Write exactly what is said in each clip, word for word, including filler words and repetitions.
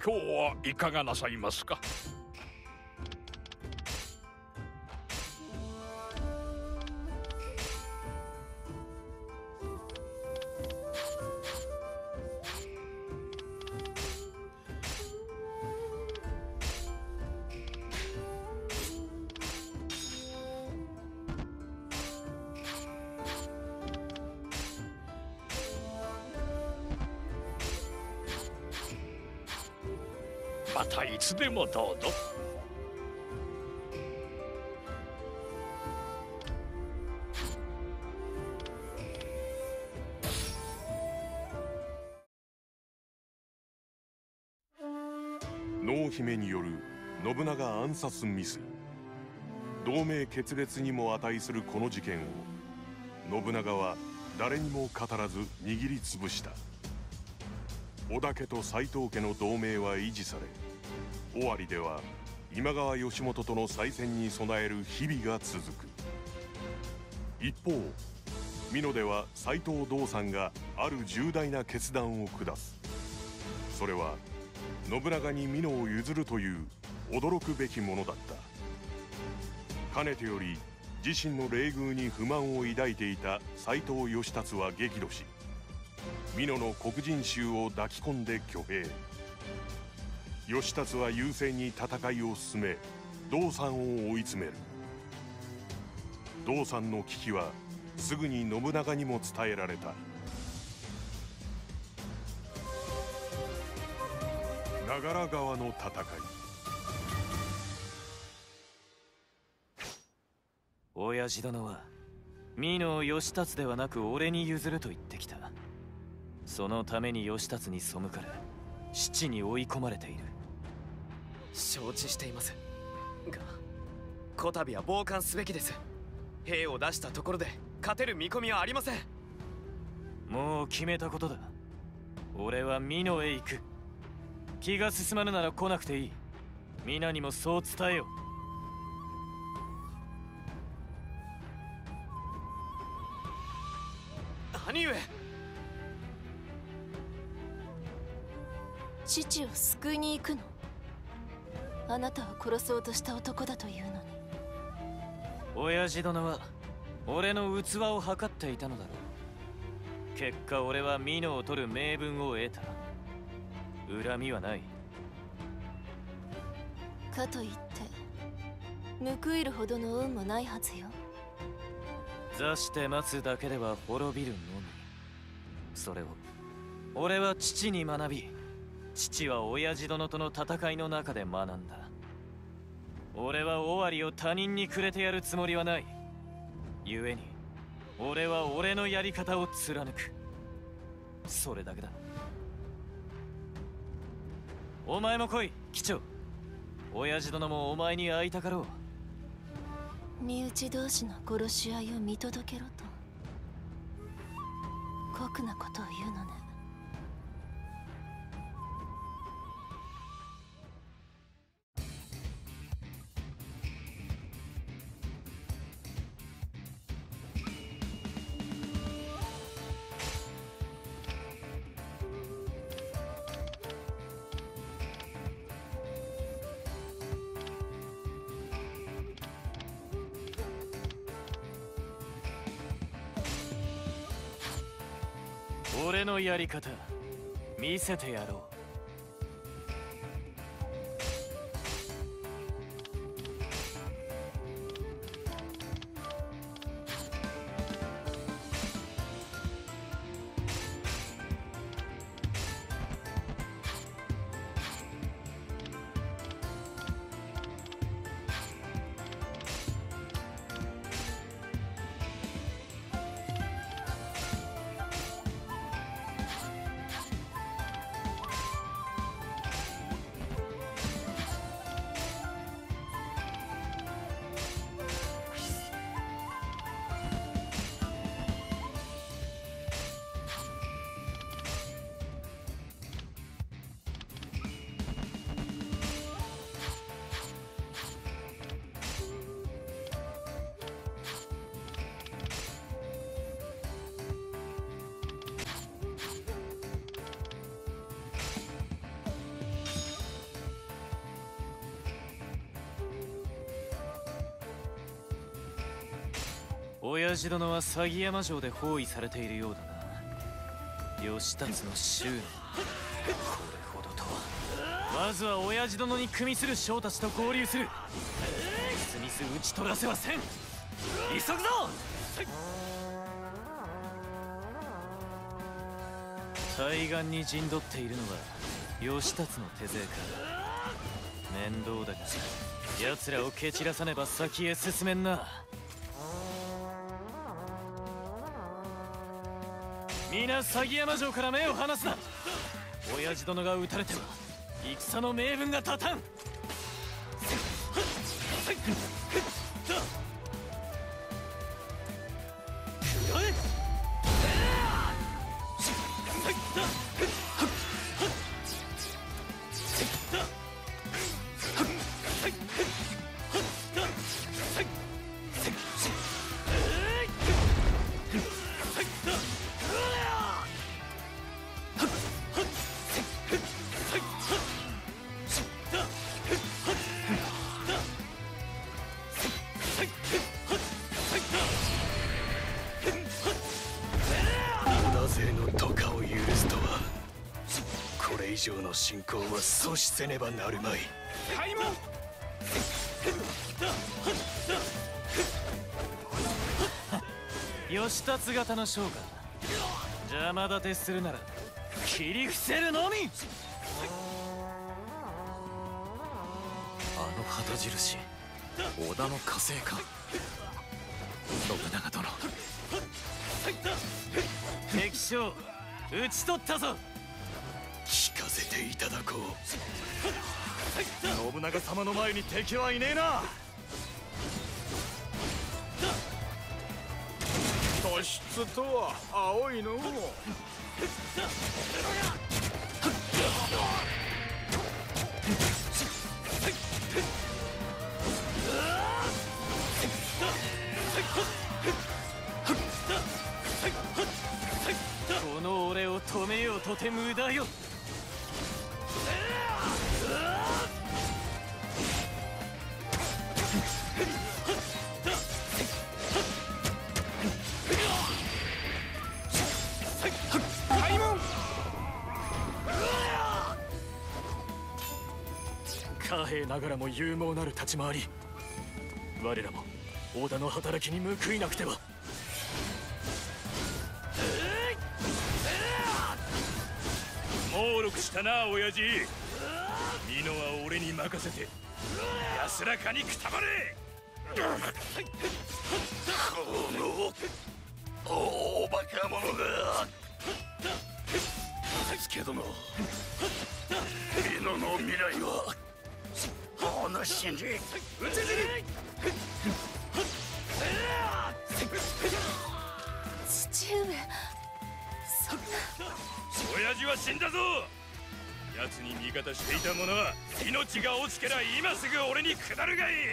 今日はいかがなさいますか？またいつでもどうぞ。 濃姫による信長暗殺未遂。同盟決裂にも値するこの事件を信長は誰にも語らず握りつぶした。織田家と斎藤家の同盟は維持され、尾張では今川義元との再戦に備える日々が続く。一方美濃では斎藤道三がある重大な決断を下す。それは信長に美濃を譲るという驚くべきものだった。かねてより自身の冷遇に不満を抱いていた斎藤義達は激怒し、美濃の黒人衆を抱き込んで挙兵。義達は優勢に戦いを進め、道三を追い詰める。道三の危機はすぐに信長にも伝えられた。長良川の戦い。 親父殿は美濃義達ではなく俺に譲ると言ってきた。そのために義達に背かれ死地に追い込まれている。 承知していますが、こたびは傍観すべきです。兵を出したところで勝てる見込みはありません。 もう決めたことだ。俺は美濃へ行く。気が進まぬなら来なくていい。皆にもそう伝えよ。 兄上。 父を救いに行くの？あなたは殺そうとした男だというのに。 親父殿は俺の器を測っていたのだろう。結果俺は美濃を取る名分を得た。恨みはない。 かといって報いるほどの運もないはずよ。 座して待つだけでは滅びるのみ。それを俺は父に学び、父は親父殿との戦いの中で学んだ。俺は尾張を他人にくれてやるつもりはない。故に俺は俺のやり方を貫く。それだけだ。お前も来い、機長。親父殿もお前に会いたかろう。 身内同士の殺し合いを見届けろと酷なことを言うのね。 俺のやり方見せてやろう。 親父殿は鷺山城で包囲されているようだな。義達の執念、これほどとは。まずは親父殿に組みする将たちと合流する。スミス討ち取らせはせん。急ぐぞ。対岸に陣取っているのは義達の手勢か。面倒だが奴らを蹴散らさねば先へ進めんな。皆鷺山城から目を離すな。親父殿が撃たれては戦の名分が立たん。 以上の侵攻は阻止せねばなるまい。 開門。 義達型の将が邪魔立てするなら切り伏せるのみ。 あの旗印、織田の加勢か。信長殿、 敵将討ち取ったぞ。 聞かせていただこう。 信長様の前に敵はいねえな。 突出とは青いの。 この俺を止めようとて無駄よ。 貨幣ながらも勇猛なる立ち回り。我らも織田の働きに報いなくては。 猛録したな親父。美濃は俺に任せて安らかにくたばれ。 この大バカ者が。助殿、美濃の未来はお主に。討ち死に。 父上、そんな。 親父は死んだぞ。奴に味方していた者は命が落ちけりゃ今すぐ俺に下るがいい。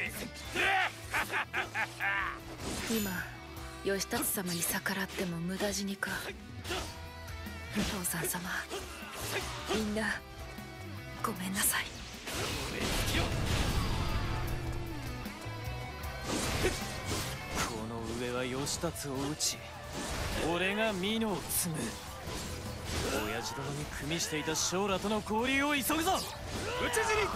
今義達様に逆らっても無駄死にか。父さん様、みんなごめんなさい。 この上は義達を討ち、俺が美濃を継ぐ。親父殿に組みしていた将らとの交流を急ぐぞ。討ち死に。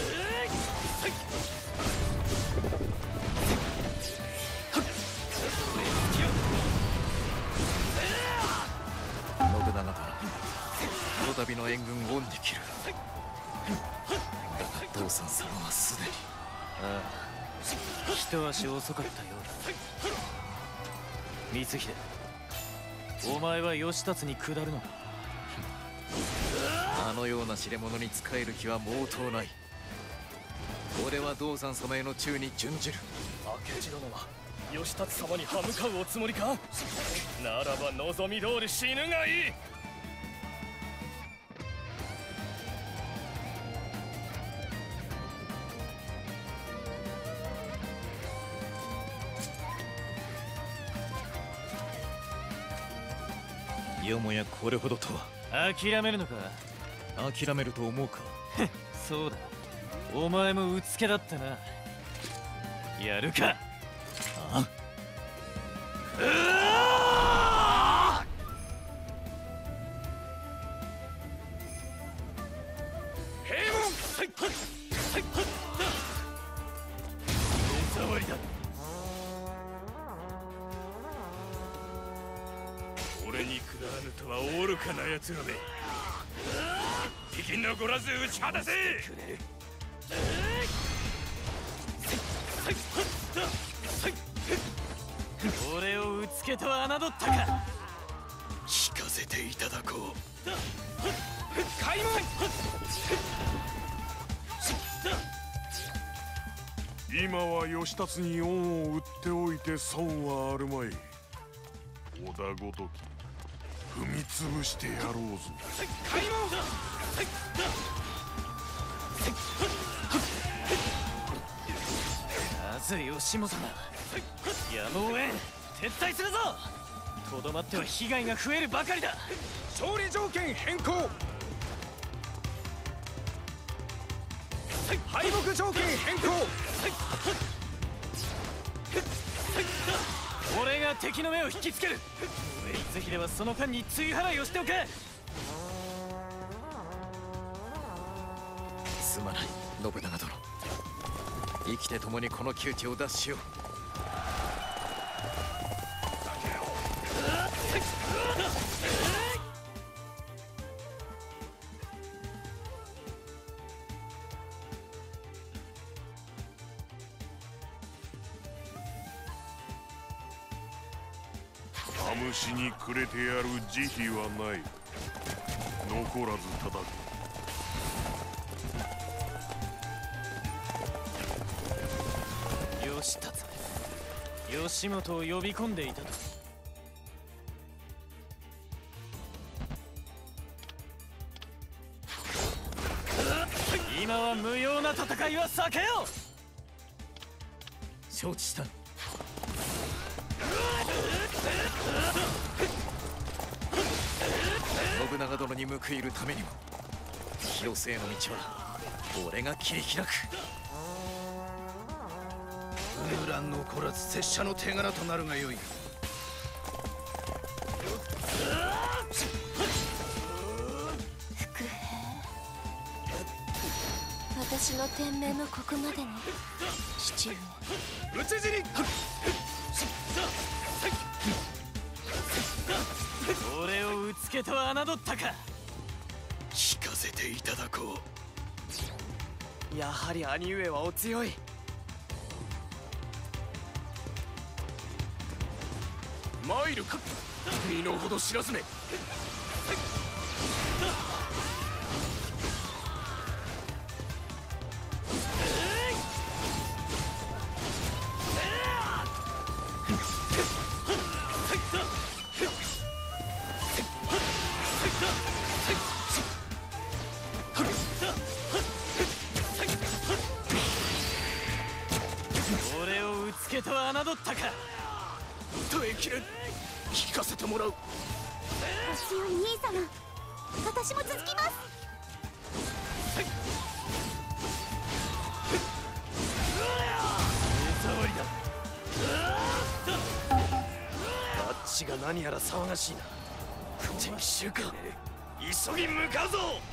信長殿、こたびの援軍を恩に切る。だが父さん様はすでに。 ああ、一足遅かったようだ。光秀、お前は義達に下るのか。 あのような知れ者に仕える気は毛頭ない。俺は道山様への忠に準じる。 明智殿は義達様に歯向かうおつもりか。ならば望み通り死ぬがいい。 よもやこれほどとは。 諦めるのか。 諦めると思うか。 そうだ、お前もうつけだったな。やるか。 ああ、 手触りだ。俺にくらわぬとは愚かな奴らめ。一匹残らず打ち果たせ。 俺をうつけと侮ったか。 聞かせていただこう。 開門。 今は義達に恩を売っておいて損はあるまい。織田ごとき踏み潰してやろうぞ。 開門。 なぜ義元がやむをえん。撤退するぞ。とどまっては被害が増えるばかりだ。 勝利条件変更。敗北条件変更。 俺が敵の目を引きつける。光秀はその間に追払いをしておけ。 すまない信長殿。生きて共にこの窮地を脱しよう。 試しにくれてやる慈悲はない。残らず叩く。 義達義元を呼び込んでいたと。今は無用な戦いは避けよう。 承知した。信長殿に報いるためにも広瀬への道は俺が切り開く。 無乱残らず拙者の手柄となるがよい。 伏兵。私の天命のここまでに父上。 討ち死に。 俺をうつけと侮ったか。 聞かせていただこう。やはり兄上はお強い。 参るか身の程知らずめ。 俺をうつけと侮ったか。 耐えきれん。聞かせてもらう。 お強い兄様。私も続きます。 手触りだ。 あっちが何やら騒がしいな。 敵襲か。急ぎ向かうぞ。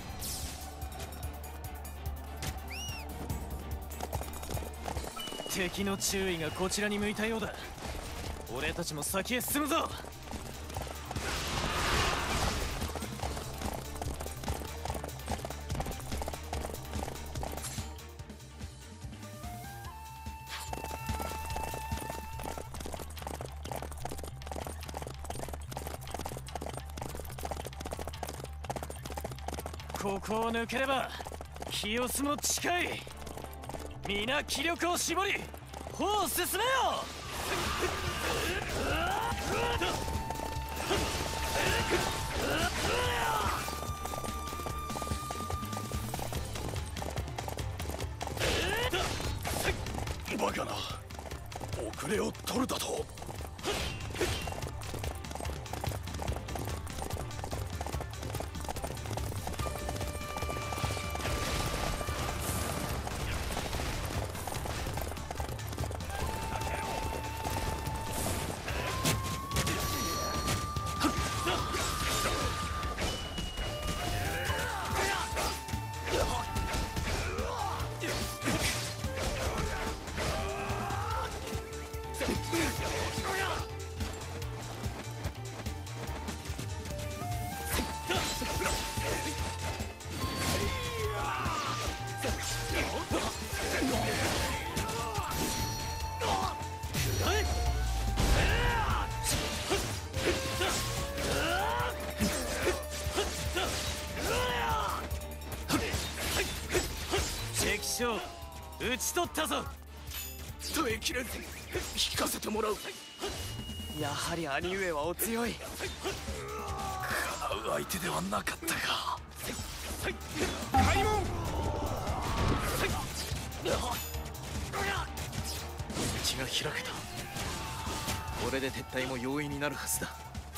敵の注意がこちらに向いたようだ。俺たちも先へ進むぞ。ここを抜ければ清須も近い。皆気力を絞り歩を進めよう。バカな。遅れを取るだと。 将討ち取ったぞ。 耐えきれず引かせてもらう。やはり兄上はお強い。 かなう相手ではなかったか。 開門。 道が開けた。これで撤退も容易になるはずだ。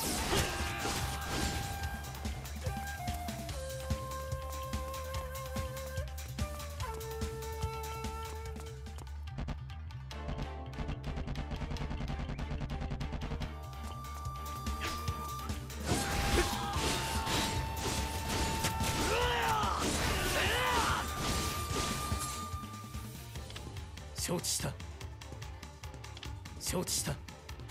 承知した。承知した。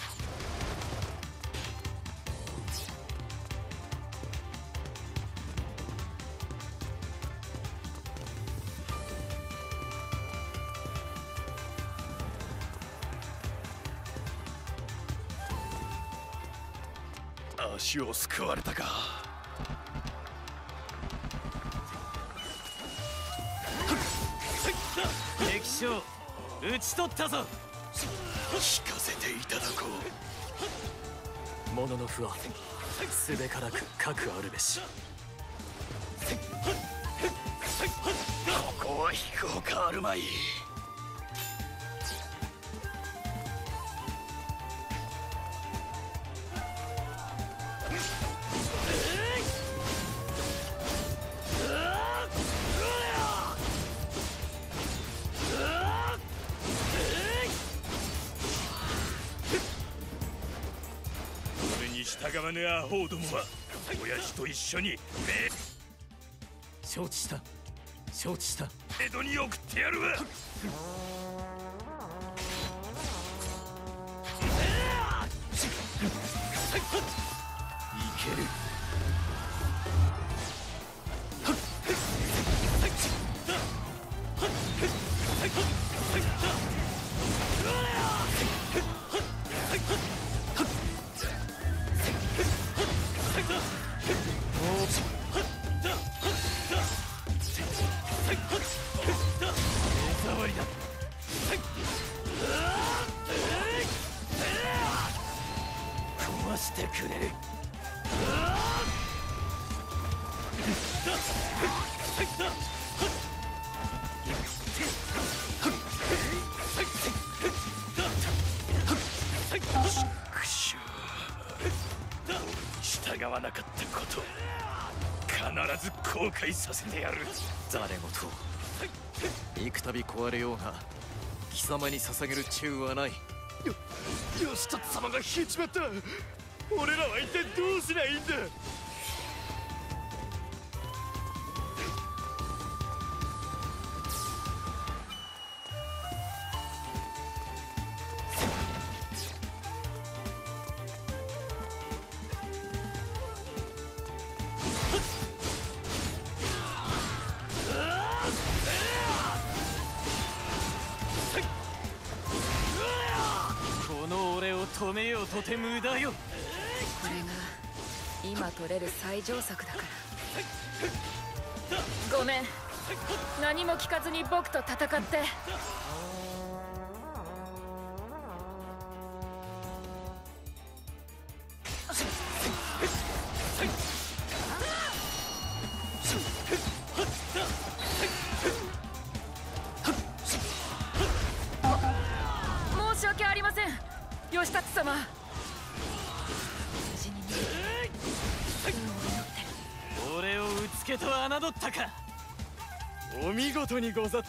足をすくわれたか。 敵将討ち取ったぞ。 聞かせていただこう。物の負はすべからく核あるべし。ここは引くほかあるまい。 従わぬアホどもは親父と一緒に承知した。承知した。 江戸に送ってやるわ。 いける。 壊してくれる。 従わなかったこと必ず後悔させてやる。 誰事幾度壊れようが貴様に捧げる忠はない。 よ義達様が消えちまった。俺らは一体どうすりゃいいんだ。 止めようとて無駄よ。 これが今取れる最上策だから。ごめん、何も聞かずに僕と戦って。申し訳ありません義達様。無事にね。 俺をうつけと侮ったか。 お見事にござった。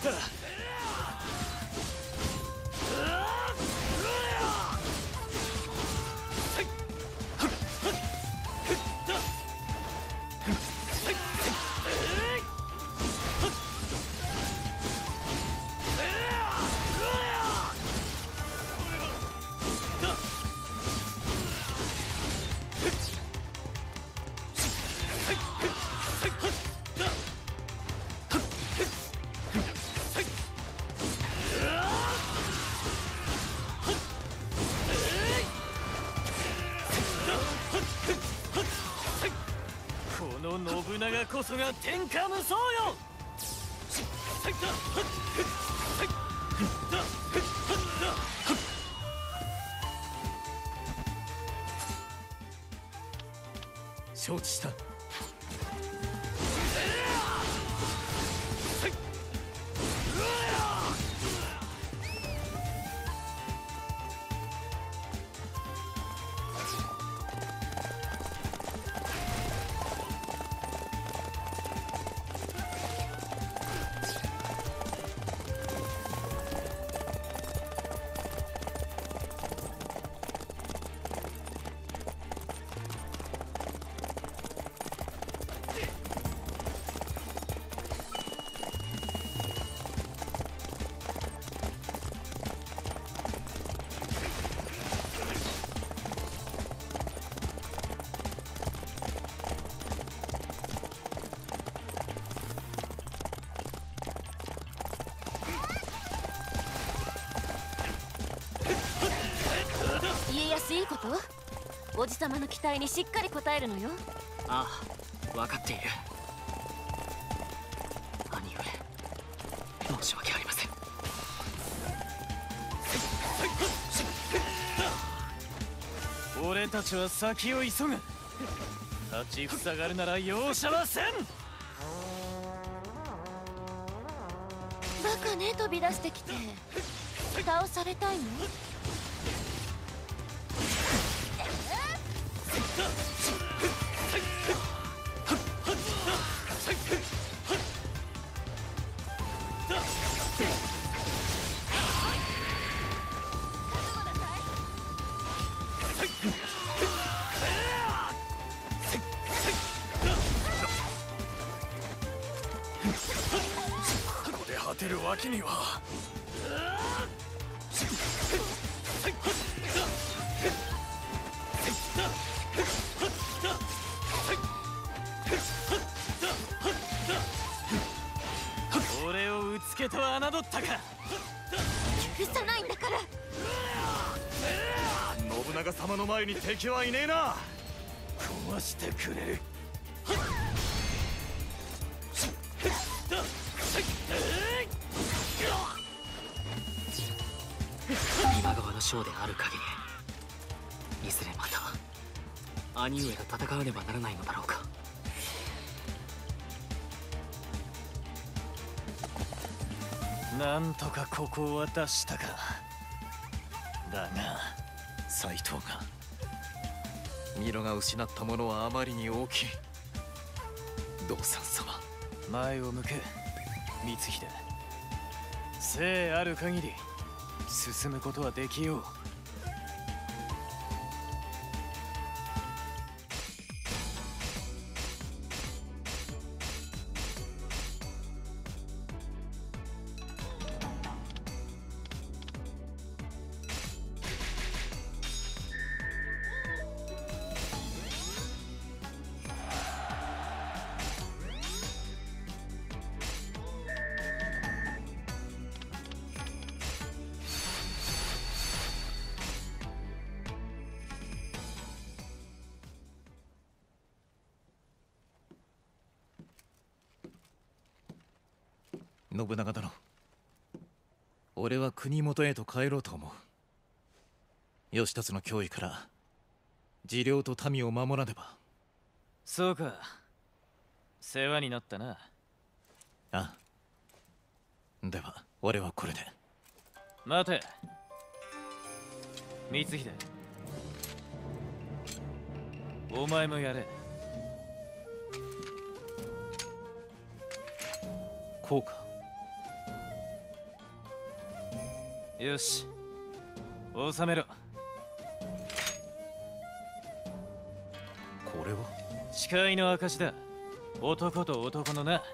この信長こそが天下無双よ。 承知した。 家康いいこと？おじさまの期待にしっかり応えるのよ。 ああ、分かっている。兄上、申し訳ありません。 俺たちは先を急ぐ。立ちふさがるなら容赦はせん。 バカね、飛び出してきて。倒されたいの？ ここで果てるわけには。 俺をうつけと侮ったか。 許さないんだから。 信長様の前に敵はいねえな。 壊してくれる。 今川の将である限り、いずれまた兄上と戦わねばならないのだろうか。 なんとかここは出したか。だが斎藤がミロが失ったものはあまりに大きい。道三様、 前を向け光秀。生ある限り進むことはできよう。 信長殿、俺は国元へと帰ろうと思う。義達の脅威から治療と民を守らねば。 そうか、世話になったな。 ああ、では俺はこれで。 待て光秀、お前もやれ。 こうか。 よし、収めろ。 これは誓いの証だ。男と男のな。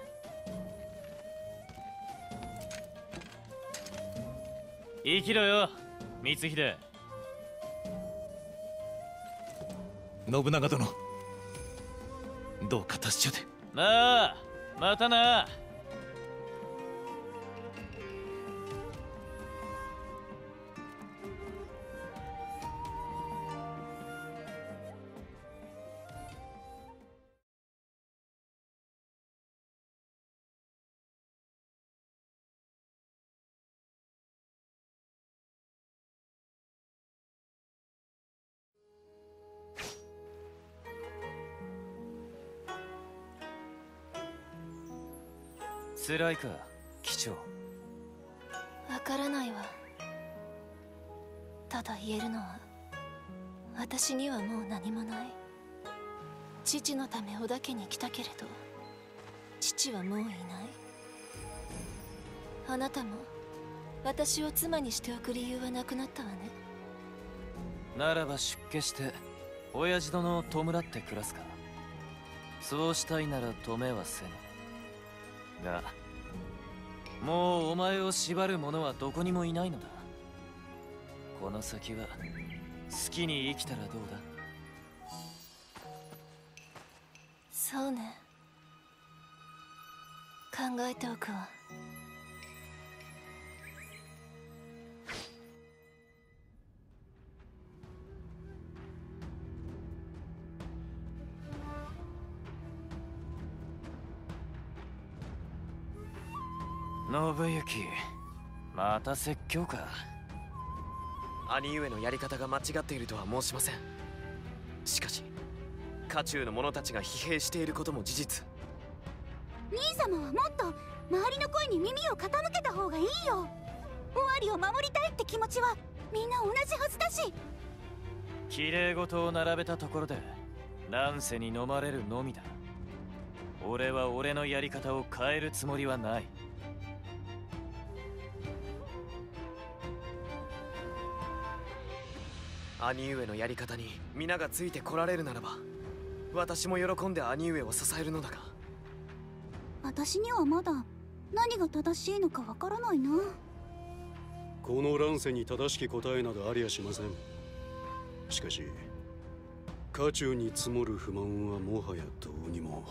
生きろよ光秀。 信長殿、どうか達者で。 なあ、またな。 辛いか機長。 わからないわ。ただ言えるのは、私にはもう何もない。父のため織田家に来たけれど、父はもういない。あなたも私を妻にしておく理由はなくなったわね。 ならば出家して親父殿を弔って暮らすか。そうしたいなら止めはせぬが、もうお前を縛る者はどこにもいないのだ。この先は好きに生きたらどうだ。 そうね、考えておくわ。 信行、また説教か。 兄上のやり方が間違っているとは申しません。しかし家中の者たちが疲弊していることも事実。 兄様はもっと周りの声に耳を傾けた方がいいよ。尾張を守りたいって気持ちはみんな同じはずだし。 綺麗事を並べたところで乱世に飲まれるのみだ。俺は俺のやり方を変えるつもりはない。 兄上のやり方に皆がついてこられるならば、私も喜んで兄上を支えるのだが。 私にはまだ何が正しいのかわからないな。 この乱世に正しき答えなどありゃしません。しかし家中に積もる不満はもはやどうにも。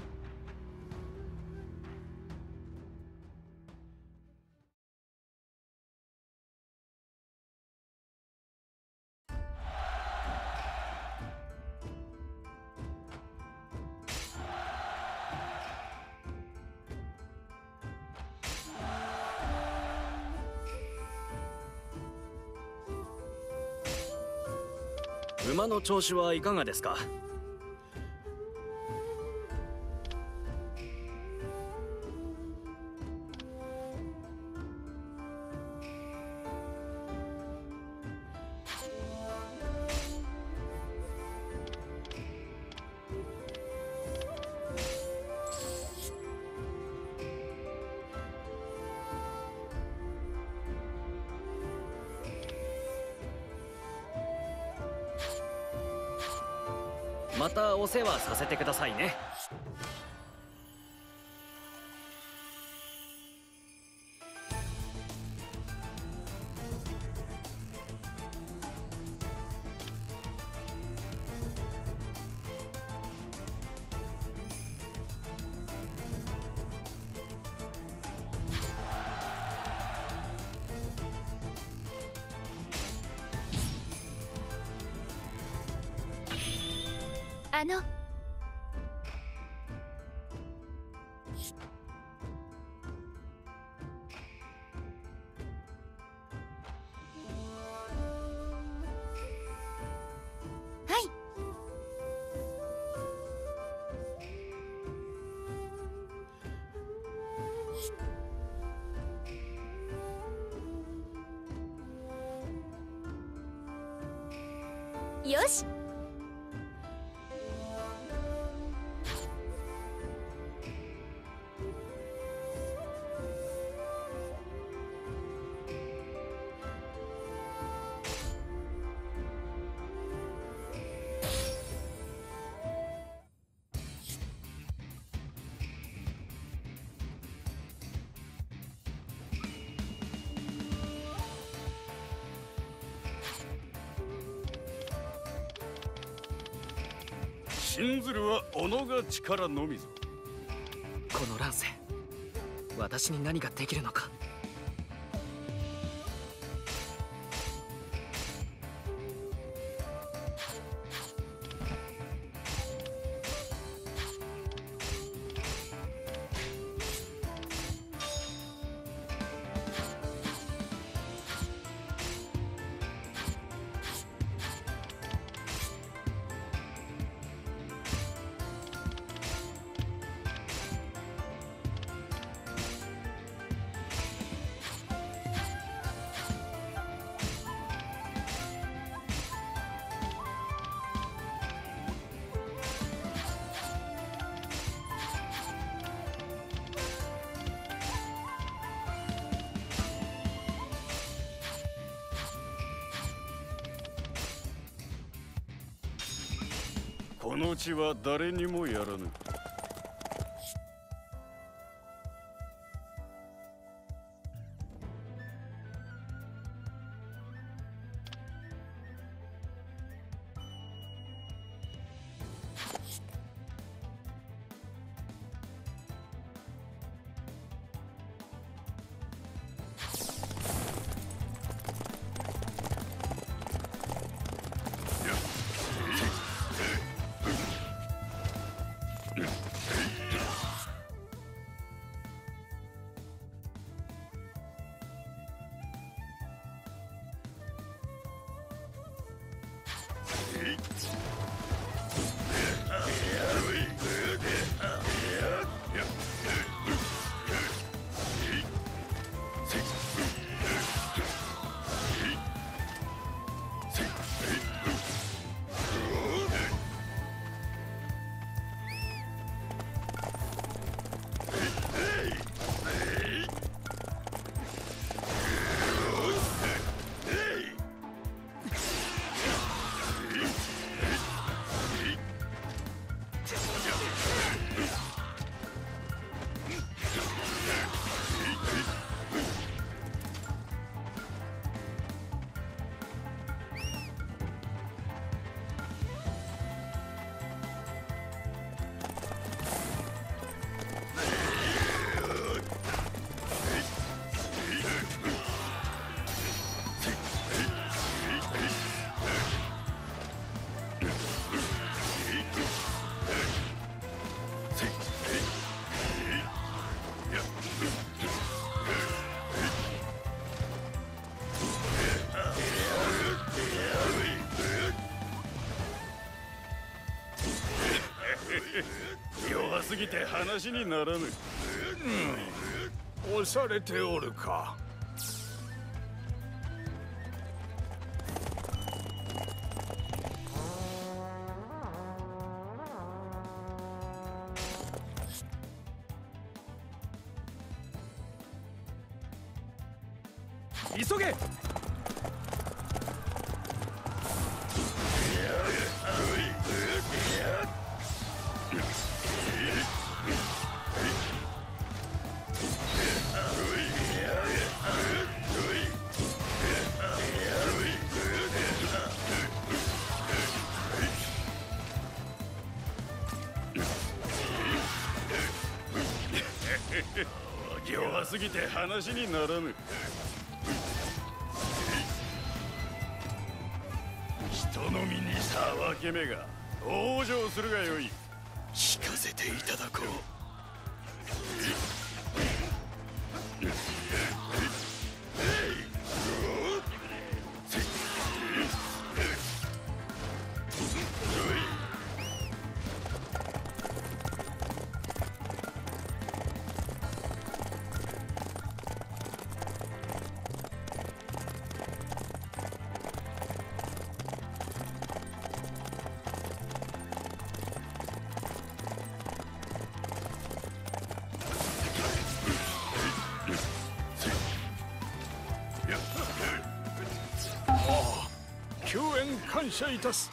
馬の調子はいかがですか？またお世話させてくださいね。 あのよし。 信ずるは己が力のみぞ。 この乱世、私に何ができるのか。 この地は誰にもやらぬ。弱すぎて話にならぬ。うん、押されておるか。 急げ。 弱すぎて話にならぬ。人の身にさ分け目が往生するがよい。 聞かせていただこう。 救援感謝いたす。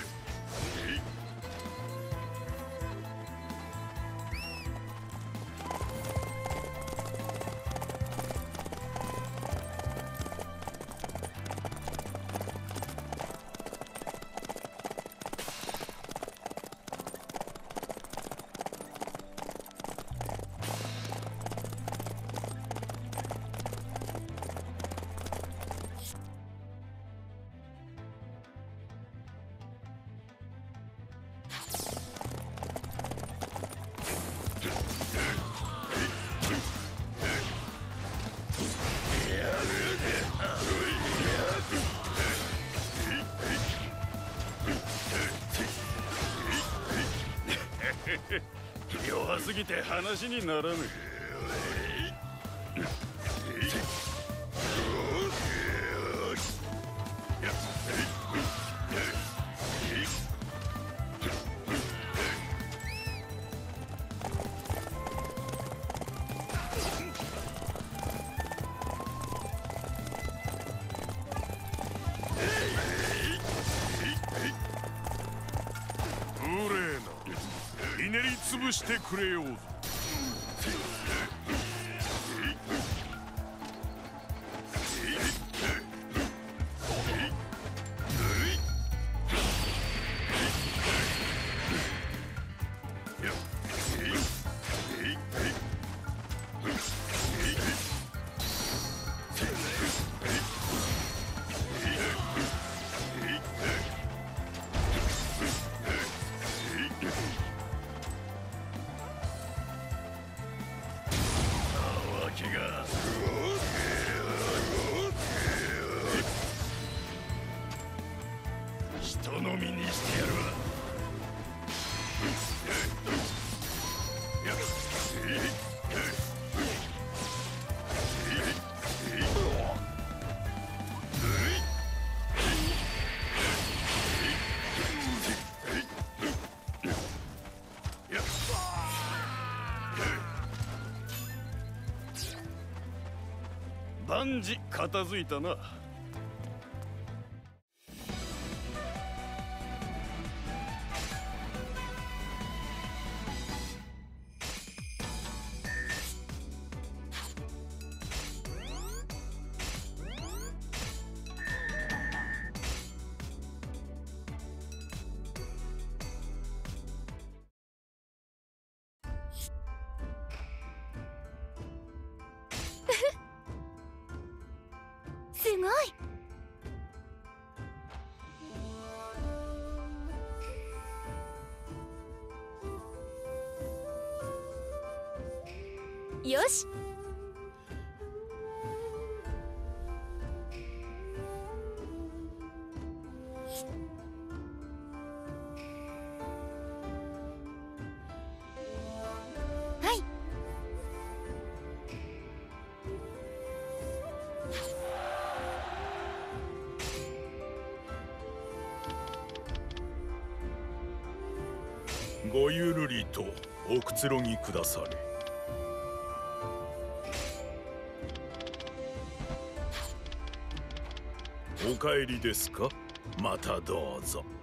弱すぎて話にならぬ。 してくれようぞ。人の身にしてやるわ。万事片付いたな。 すごい。よし。はい。 ごゆるりとおくつろぎくだされ。お帰りですか？またどうぞ。